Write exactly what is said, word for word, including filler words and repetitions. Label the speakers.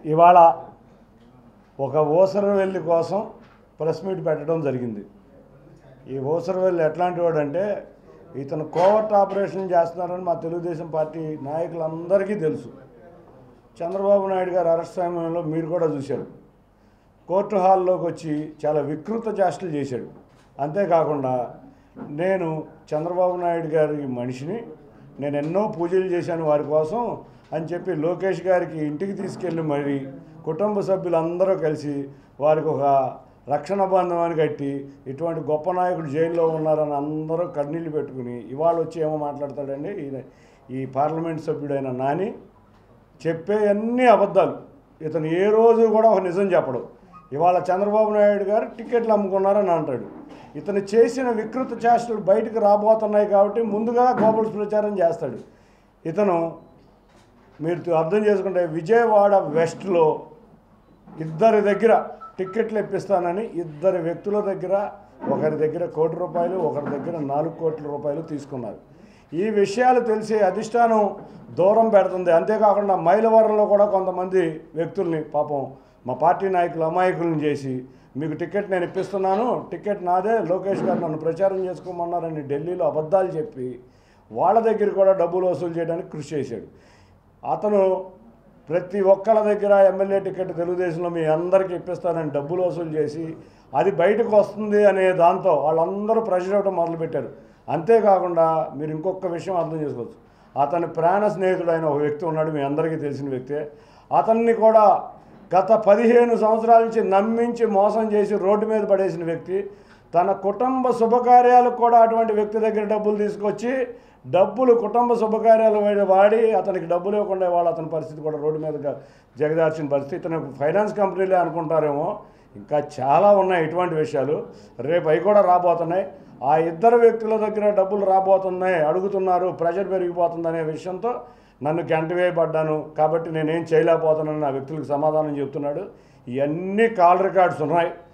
Speaker 1: ఇవాళ ఒక ఊసరవెల్లి కోసం ప్రెస్ మీట్ పెట్టడం జరిగింది. ఈ ఊసరవెల్లి ఎట్లాంటి వాడంటే ఇతను కోవర్ట్ ఆపరేషన్ చేస్తున్నారని మా తెలుగుదేశం పార్టీ నాయకులందరికీ తెలుసు. చంద్రబాబు నాయుడు గారు అరెస్ట్ సమయంలో మీరు కూడా చూశారు. కోర్టు హాల్లోకి వచ్చి చాలా వికృత చేష్టలు చేశాడు. అంతేకాకుండా నేను చంద్రబాబు నాయుడు గారి మనిషిని, నేను ఎన్నో పూజలు చేశాను వారి కోసం అని చెప్పి లోకేష్ గారికి ఇంటికి తీసుకెళ్ళి మరి కుటుంబ సభ్యులందరూ కలిసి వారికి ఒక రక్షణ బంధమాన్ని కట్టి ఇటువంటి గొప్ప నాయకుడు జైల్లో ఉన్నారని అందరూ కన్నీళ్ళు పెట్టుకుని ఇవాళ వచ్చి ఏమో మాట్లాడతాడండి. ఈ పార్లమెంట్ సభ్యుడైన నాని చెప్పే అన్ని అబద్ధాలు. ఇతను ఏ రోజు కూడా ఒక నిజం చెప్పడు. ఇవాళ చంద్రబాబు నాయుడు గారు టికెట్లు అమ్ముకున్నారని అంటాడు. ఇతను చేసిన వికృత చేష్టలు బయటకు రాబోతున్నాయి కాబట్టి ముందుగా గోబల్స్ ప్రచారం చేస్తాడు. ఇతను మీరు అర్థం చేసుకుంటే విజయవాడ వెస్ట్లో ఇద్దరి దగ్గర టిక్కెట్లు ఇప్పిస్తానని ఇద్దరు వ్యక్తుల దగ్గర, ఒకరి దగ్గర కోటి రూపాయలు, ఒకరి దగ్గర నాలుగు కోట్ల రూపాయలు తీసుకున్నారు. ఈ విషయాలు తెలిసి అధిష్టానం దూరం పెడుతుంది. అంతేకాకుండా మైలవరంలో కూడా కొంతమంది వ్యక్తుల్ని పాపం మా పార్టీ నాయకులు అమాయకులను చేసి మీకు టికెట్ నేను ఇప్పిస్తున్నాను, టికెట్ నాదే, లోకేష్ గారు నన్ను ప్రచారం చేసుకోమన్నారని ఢిల్లీలో అబద్ధాలు చెప్పి వాళ్ళ దగ్గర కూడా డబ్బులు వసూలు చేయడానికి కృషి చేశాడు. అతను ప్రతి ఒక్కళ్ళ దగ్గర ఎమ్మెల్యే టికెట్ తెలుగుదేశంలో మీ అందరికీ ఇప్పిస్తానని డబ్బులు వసూలు చేసి అది బయటకు వస్తుంది అనే దాంతో వాళ్ళందరూ ప్రెషర్ అవ్వడం మొదలుపెట్టారు. అంతేకాకుండా మీరు ఇంకొక విషయం అర్థం చేసుకోవచ్చు. అతని ప్రాణ స్నేహితుడైన ఒక వ్యక్తి ఉన్నాడు, మీ అందరికీ తెలిసిన వ్యక్తే. అతన్ని కూడా గత పదిహేను సంవత్సరాల నుంచి నమ్మించి మోసం చేసి రోడ్డు మీద పడేసిన వ్యక్తి. తన కుటుంబ శుభకార్యాలకు కూడా అటువంటి వ్యక్తి దగ్గర డబ్బులు తీసుకొచ్చి డబ్బులు కుటుంబ శుభకార్యాలు వాడి అతనికి డబ్బులు ఇవ్వకుండా వాళ్ళ అతని పరిస్థితి కూడా రోడ్డు మీద జగదార్చిన పరిస్థితి. ఇతను ఫైనాన్స్ కంపెనీలే అనుకుంటారేమో, ఇంకా చాలా ఉన్నాయి ఇటువంటి విషయాలు. రేపు అవి కూడా రాబోతున్నాయి. ఆ ఇద్దరు వ్యక్తుల దగ్గర డబ్బులు రాబోతున్నాయి, అడుగుతున్నారు, ప్రెషర్ పెరిగిపోతుందనే విషయంతో నన్ను గంట వేయబడ్డాను కాబట్టి నేనేం చేయలేకపోతున్నానని ఆ వ్యక్తులకు సమాధానం చెప్తున్నాడు. ఇవన్నీ కాల్ రికార్డ్స్ ఉన్నాయి.